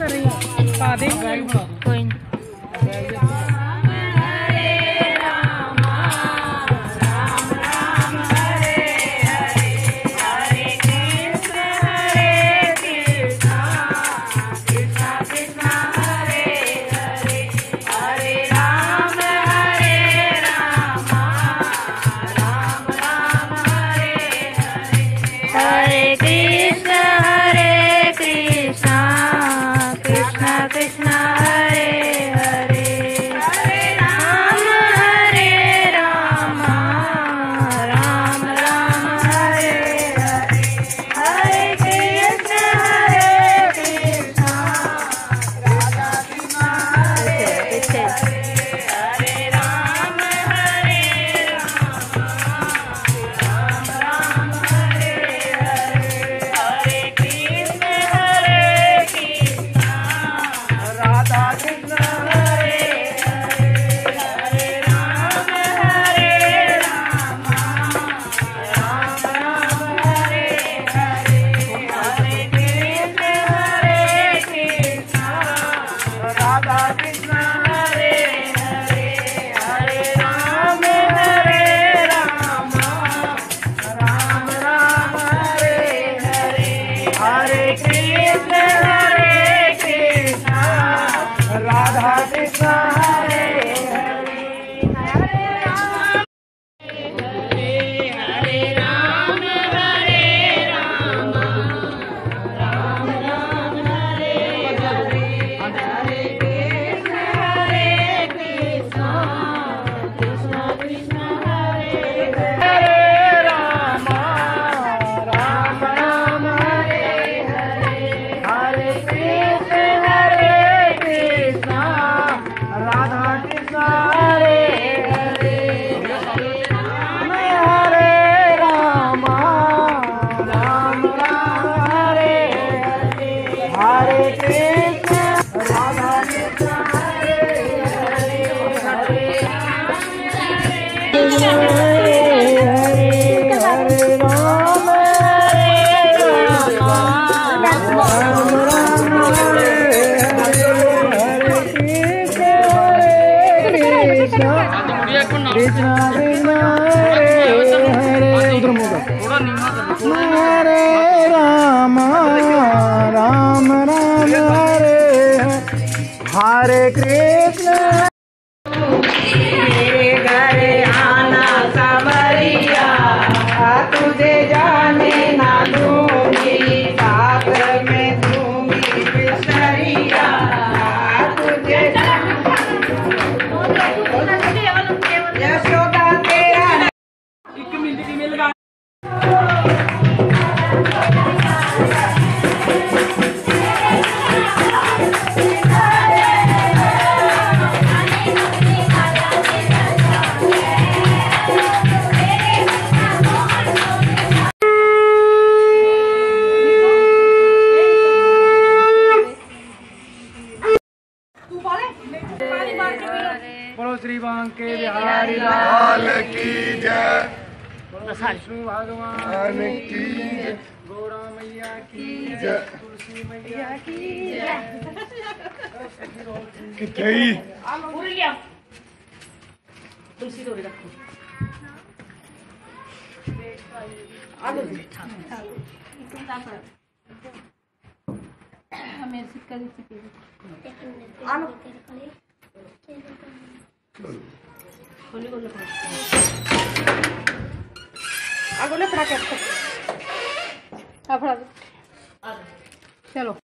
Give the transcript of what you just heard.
कर रही हूँ पा दे कोई हरे राम राम राम हरे कृष्ण। मेरे घर आना सावरिया, तुझे जाने ना दूंगी, सागर में दूंगी बिसरिया, तुझे यशोदा तेरा एक मिनट की मिल बोलो श्री बांके बिहारी लाल की जय, विष्णु भगवान की जय, गौरा मैया की जय, तुलसी मैया की जय। कितनी तुलसी तोड़ी रखो मेरे सिक्का चलो।